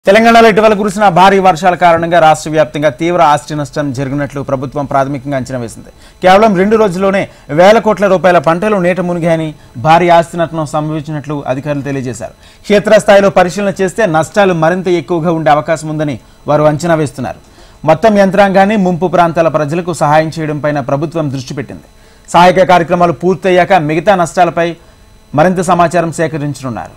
తెలంగాణలో ఇటీవల కురిసిన భారీ వర్షాల కారణంగా రాష్ట్ర వ్యాప్తంగా తీవ్ర ఆస్తి నష్టం జరిగినట్లు ప్రభుత్వం ప్రాథమికంగా అంచనా వేసింది. కేవలం 2 రోజుల్లోనే వేల కోట్ల రూపాయల పంటలు నీట మునిగాయని, భారీ ఆస్తి నష్టం సంభవించినట్లు అధికారులు తెలియజేశారు. క్షేత్రస్థాయిలో పరిశీలన చేస్తే నష్టాలు మరింత ఎక్కువగా ఉండే అవకాశం ఉందని వారు అంచనా వేస్తున్నారు. మొత్తం యంత్రాంగాన్ని ముంపు ప్రాంతాల ప్రజలకు సహాయం చేయడంపై ప్రభుత్వం దృష్టి పెట్టింది. సహాయక కార్యక్రమాలు పూర్తయ్యాక మిగతా నష్టాలపై మరింత సమాచారం సేకరించనున్నారు.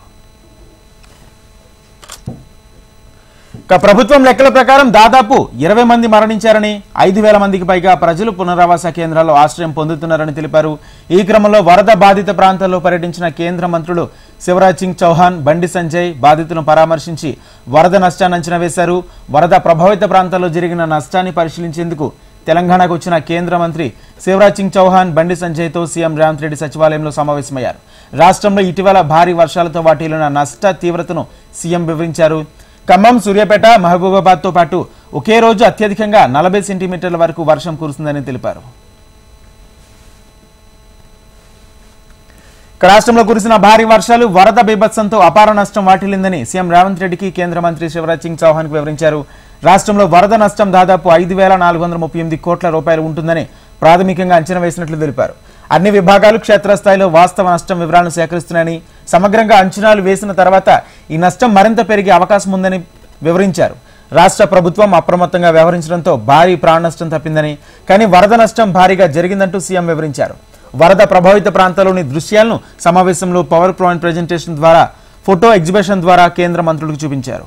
ప్రభుత్వం లెక్కల ప్రకారం దాదాపు 20 మంది మరణించారని, 5,000 మందికి పైగా ప్రజలు పునరావాస కేంద్రాల్లో ఆశ్రయం పొందుతున్నారని తెలిపారు. ఈ క్రమంలో వరద బాధిత ప్రాంతాల్లో పర్యటించిన కేంద్ర మంత్రులు శివరాజ్ సింగ్ చౌహాన్, బండి సంజయ్ బాధితులను పరామర్శించి వరద నష్టాన్ని అంచనా వేశారు. వరద ప్రభావిత ప్రాంతాల్లో జరిగిన నష్టాన్ని పరిశీలించేందుకు తెలంగాణకు వచ్చిన కేంద్ర మంత్రి శివరాజ్ సింగ్ చౌహాన్, బండి సంజయ్తో సీఎం రేవంత్ రెడ్డి సచివాలయంలో సమావేశమయ్యారు. రాష్ట్రంలో ఇటీవల భారీ వర్షాలతో వాటిల్లిన నష్ట తీవ్రతను సీఎం వివరించారు. ఖమ్మం, సూర్యాపేట, మహబూబాబాద్తో పాటు ఒకే రోజు అత్యధికంగా 40 సెంటీమీటర్ల వరకు వర్షం కురుస్తుందని తెలిపారు. రాష్ట్రంలో కురిసిన భారీ వర్షాలు, వరద బీభత్సంతో అపార నష్టం వాటిల్లిందని సీఎం రేవంత్ రెడ్డికి కేంద్ర మంత్రి శివరాజ్ సింగ్ చౌహాన్ వివరించారు. రాష్ట్రంలో వరద నష్టం దాదాపు 5,438 కోట్ల రూపాయలు ఉంటుందని ప్రాథమికంగా అంచనా వేసినట్లు తెలిపారు. అన్ని విభాగాలు క్షేత్రస్థాయిలో వాస్తవ నష్టం వివరాలను సేకరిస్తున్నాయని, సమగ్రంగా అంచనాలు వేసిన తర్వాత ఈ నష్టం మరింత పెరిగే అవకాశం ఉందని వివరించారు. రాష్ట్ర ప్రభుత్వం అప్రమత్తంగా వ్యవహరించడంతో భారీ ప్రాణ నష్టం తప్పిందని, కానీ వరద నష్టం భారీగా జరిగిందంటూ సీఎం వివరించారు. వరద ప్రభావిత ప్రాంతాల్లోని దృశ్యాలను సమావేశంలో పవర్ పాయింట్ ప్రెజెంటేషన్ ద్వారా, ఫోటో ఎగ్జిబిషన్ ద్వారా కేంద్ర మంత్రులకు చూపించారు.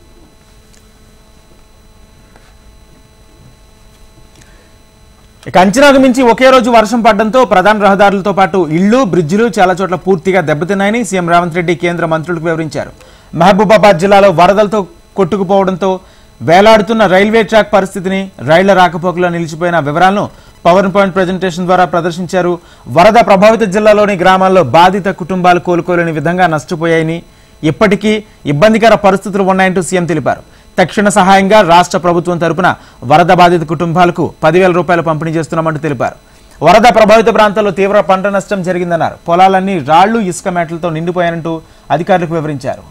అంచనాకు మించి ఒకే రోజు వర్షం పడడంతో ప్రధాన రహదారులతో పాటు ఇళ్లు, బ్రిడ్జిలు చాలా చోట్ల పూర్తిగా దెబ్బతిన్నాయని సీఎం రేవంత్ రెడ్డి కేంద్ర మంత్రులకు వివరించారు. మహబూబాబాద్ జిల్లాలో వరదలతో కొట్టుకుపోవడంతో వేలాడుతున్న రైల్వే ట్రాక్ పరిస్థితిని, రైళ్ల రాకపోకలో నిలిచిపోయిన వివరాలను పవర్ పాయింట్ ప్రెజెంటేషన్ ద్వారా ప్రదర్శించారు. వరద ప్రభావిత జిల్లాలోని గ్రామాల్లో బాధిత కుటుంబాలు కోలుకోలేని విధంగా నష్టపోయాయని, ఇప్పటికీ ఇబ్బందికర పరిస్థితులు ఉన్నాయంటూ సీఎం తెలిపారు. తక్షణ సహాయంగా రాష్ట్ర ప్రభుత్వం తరపున వరద బాధిత కుటుంబాలకు 10,000 రూపాయలు పంపిణీ చేస్తున్నామంటూ తెలిపారు. వరద ప్రభావిత ప్రాంతాల్లో తీవ్ర పంట నష్టం జరిగిందన్నారు. పొలాలన్నీ రాళ్లు, ఇసుక మేటలతో నిండిపోయాయంటూ అధికారులకు వివరించారు.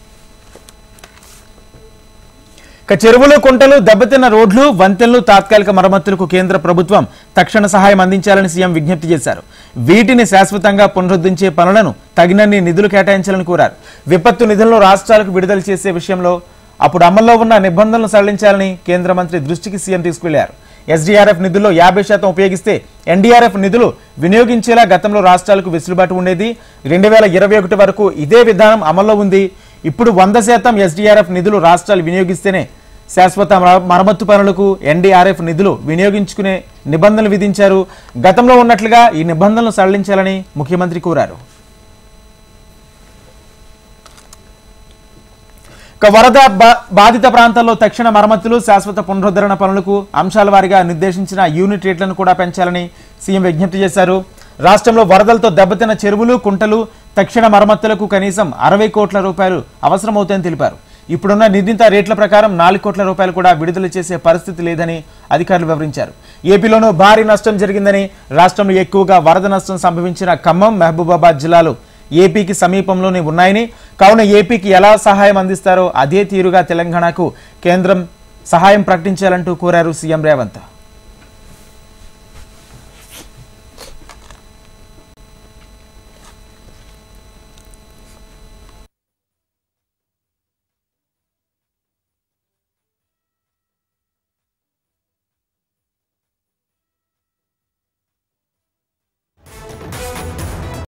చెరువులు, కుంటలు, దెబ్బతిన్న రోడ్లు, వంతెనలు తాత్కాలిక మరమ్మతులకు కేంద్ర ప్రభుత్వం తక్షణ సహాయం అందించాలని సీఎం విజ్ఞప్తి చేశారు. వీటిని శాశ్వతంగా పునరుద్ధరించే పనులను తగినన్ని నిధులు కేటాయించాలని కోరారు. విపత్తు నిధులను రాష్ట్రాలకు విడుదల చేసే విషయంలో అప్పుడు అమల్లో ఉన్న నిబంధనలు సడలించాలని కేంద్ర మంత్రి దృష్టికి సీఎం తీసుకెళ్లారు. ఎస్డీఆర్ఎఫ్ నిధుల్లో 50% ఉపయోగిస్తే ఎన్డీఆర్ఎఫ్ నిధులు వినియోగించేలా గతంలో రాష్ట్రాలకు వెసులుబాటు ఉండేది. 2021 వరకు ఇదే విధానం అమల్లో ఉంది. ఇప్పుడు 100% ఎస్డీఆర్ఎఫ్ నిధులు రాష్ట్రాలు వినియోగిస్తేనే శాశ్వత మరమ్మతు పనులకు ఎన్డీఆర్ఎఫ్ నిధులు వినియోగించుకునే నిబంధనలు విధించారు. గతంలో ఉన్నట్లుగా ఈ నిబంధనలు సడలించాలని ముఖ్యమంత్రి కోరారు. వరద బాధిత ప్రాంతాల్లో తక్షణ మరమ్మతులు, శాశ్వత పునరుద్ధరణ పనులకు అంశాల వారీగా నిర్దేశించిన యూనిట్ రేట్లను కూడా పెంచాలని సీఎం విజ్ఞప్తి చేశారు. రాష్ట్రంలో వరదలతో దెబ్బతిన్న చెరువులు, కుంటలు తక్షణ మరమ్మతులకు కనీసం 60 కోట్ల రూపాయలు అవసరమవుతాయని తెలిపారు. ఇప్పుడున్న నిర్ణీత రేట్ల ప్రకారం 4 కోట్ల రూపాయలు కూడా విడుదల చేసే పరిస్థితి లేదని అధికారులు వివరించారు. ఏపీలోనూ భారీ నష్టం జరిగిందని, రాష్ట్రంలో ఎక్కువగా వరద నష్టం సంభవించిన ఖమ్మం, మహబూబాబాద్ జిల్లాలు ఏపీకి సమీపంలోనే ఉన్నాయని, కావున ఏపీకి ఎలా సహాయం అందిస్తారో అదే తీరుగా తెలంగాణకు కేంద్రం సహాయం ప్రకటించాలంటూ కోరారు సీఎం రేవంత్.